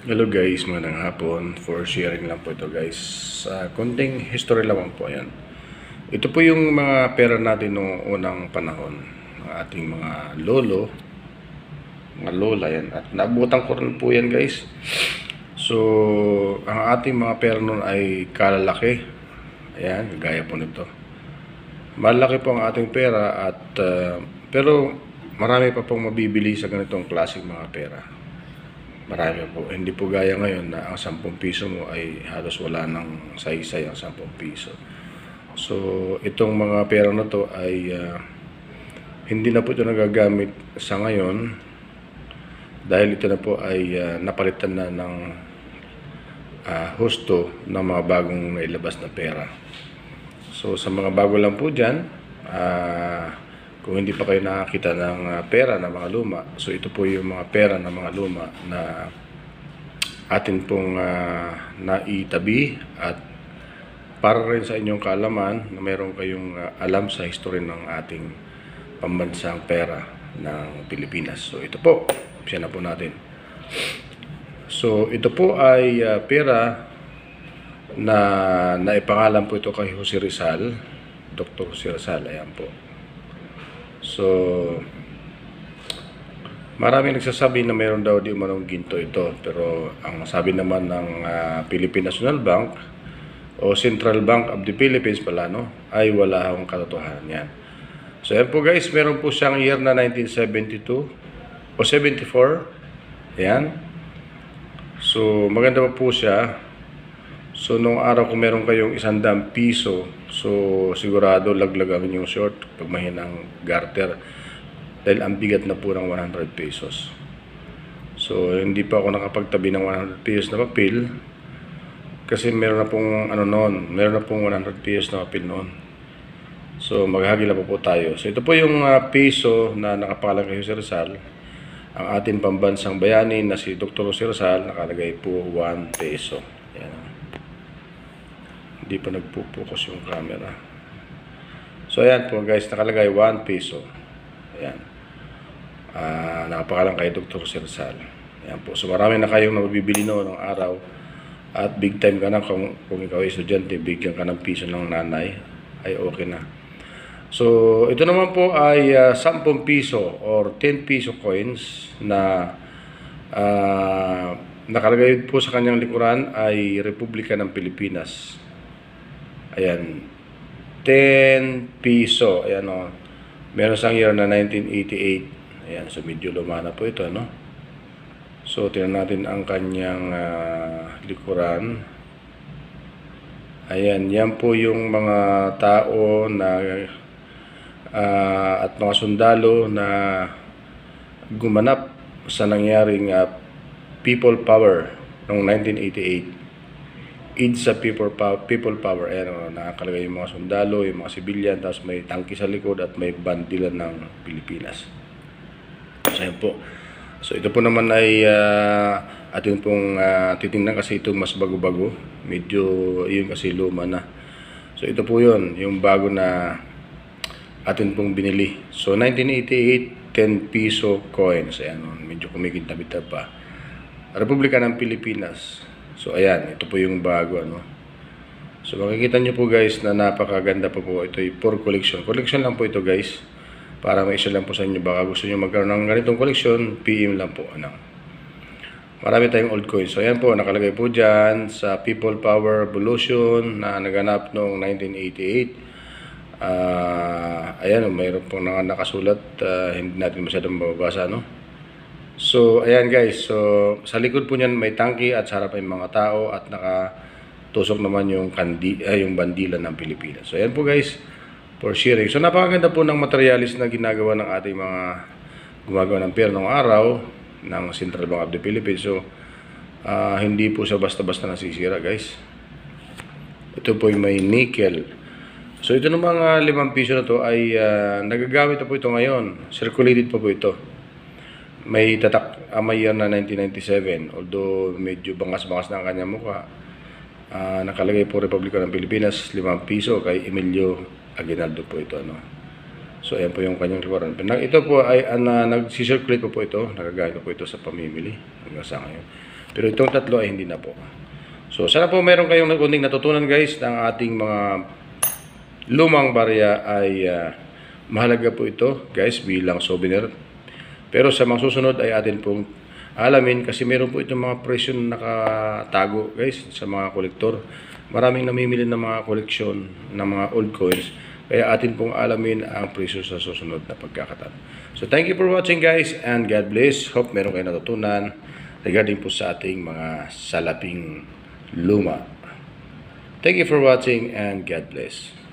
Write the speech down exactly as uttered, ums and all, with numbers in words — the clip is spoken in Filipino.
Hello guys, magandang hapon. For sharing lang po ito guys. Sa konting history lamang po yan. Ito po yung mga pera natin noong unang panahon. Ang ating mga lolo, mga lola yan. At naabutan ko rin po yan guys. So, ang ating mga pera noon ay kalalaki. Ayan, gaya po nito. Malaki po ang ating pera at uh, pero marami pa pong mabibili sa ganitong klaseng mga pera. Marami po. Hindi po gaya ngayon na ang sampung piso mo ay halos wala nang saysay ang sampung piso. So, itong mga pera na to ay uh, hindi na po ito nagagamit sa ngayon dahil ito na po ay uh, napalitan na ng uh, husto ng mga bagong nailabas na pera. So, sa mga bago lang po dyan, uh, kung hindi pa kayo nakakita ng uh, pera ng mga luma, so ito po yung mga pera ng mga luma na atin pong uh, naitabi at para rin sa inyong kaalaman na mayroon kayong uh, alam sa history ng ating pambansang pera ng Pilipinas. So ito po, siya na po natin. So ito po ay uh, pera na naipangalan po ito kay Jose Rizal, Doctor Jose Rizal, ayan po. So, marami nagsasabi na mayroon daw di umanong ginto ito. Pero ang sabi naman ng uh, Philippine National Bank o Central Bank of the Philippines pala, no, ay wala akong katotohanan yan. So, yan po guys, meron po siyang year na nineteen seventy-two o seventy-four. Ayan. So, maganda pa po siya. So, nung araw kung meron kayong isandang piso, so sigurado laglag ang inyong short pag mahinang garter dahil ang bigat na po ng one hundred pesos. So, hindi pa ako nakapagtabi ng one hundred pesos na papel kasi meron na pong ano noon, meron na pong one hundred pesos na papel noon. So, maghagi na po po tayo. So, ito po yung uh, piso na nakapangalan kay Jose Rizal. Ang ating pambansang bayani na si Doctor Jose Rizal, nakalagay po one peso. Yan. Hindi pa nagpo-focus yung camera. So, ayan po guys, nakalagay one peso. Ayan. Uh, nakapangalan kay Doctor Jose Rizal. Ayan po. So, marami na kayong nabibili noon ng araw. At big time ka na kung, kung ikaw ay estudyante, bigyan ka ng piso ng nanay, ay okay na. So, ito naman po ay uh, ten piso or ten piso coins na uh, nakalagay po sa kanyang likuran ay Republika ng Pilipinas. Ayan, ten piso. Ayan o. Meron siyang year na nineteen eighty-eight. Ayan, so medyo luma na po ito, no? So, tingnan natin ang kanyang uh, likuran. Ayan, yan po yung mga tao na uh, at mga sundalo na gumanap sa nangyaring uh, People Power noong nineteen eighty-eight. It's a people power, people power. Ayan o, nakakalagay yung mga sundalo, yung mga civilian, tapos may tangki sa likod at may bandilan ng Pilipinas. So, ayan po. So, ito po naman ay uh, atin pong uh, titingnan kasi ito mas bago-bago. Medyo, yun kasi luma na. So, ito po yun, yung bago na atin pong binili. So, nineteen eighty-eight, ten piso coins. Ayan o, medyo kumikintabit pa. Republika ng Pilipinas. So, ayan. Ito po yung bago, ano. So, makikita nyo po, guys, na napakaganda po po. Ito yung for collection. Collection lang po ito, guys. Para may isa lang po sa inyo. Baka gusto nyo magkaroon ng ganitong collection, P M lang po, ano. Marami tayong old coins. So, ayan po. Nakalagay po dyan sa People Power Revolution na naganap noong nineteen eighty-eight. Uh, ayan, mayroon pong nakasulat. Uh, hindi natin masyadong mababasa, no. So, ayan guys. So, sa likod po niyan may tangki at sa harap ay mga tao at nakatusok naman yung, kandi, eh, yung bandila ng Pilipinas. So, ayan po guys for sharing. So, napakaganda po ng materialis na ginagawa ng ating mga gumagawa ng pera ng araw ng Central Bank of the Philippines. So, uh, hindi po siya basta-basta nasisira guys. Ito po yung may nickel. So, ito ng mga limang piso na to ay uh, nagagamit na po ito ngayon. Circulated pa po ito. May tatak uh, may year na nineteen ninety-seven, although medyo bangas-bangas na ang kanyang mukha. Uh, nakalagay po Republika ng Pilipinas, limang piso kay Emilio Aguinaldo po ito, ano. So, ayan po yung kanyang likuran. Nag- Ito po ay, uh, na, nag-circulate po po ito. Nagagamit po ito sa pamimili hanggang sa ngayon. Pero itong tatlo ay hindi na po. So, sana po meron kayong kunting natutunan guys ng ating mga lumang barya ay uh, mahalaga po ito guys bilang souvenir. Pero sa mga susunod ay atin pong alamin kasi meron po itong mga presyo na nakatago guys sa mga kolektor. Maraming namimili ng mga koleksyon ng mga old coins. Kaya atin pong alamin ang presyo sa susunod na pagkakataon. So thank you for watching guys and God bless. Hope meron kayo natutunan regarding po sa ating mga salaping luma. Thank you for watching and God bless.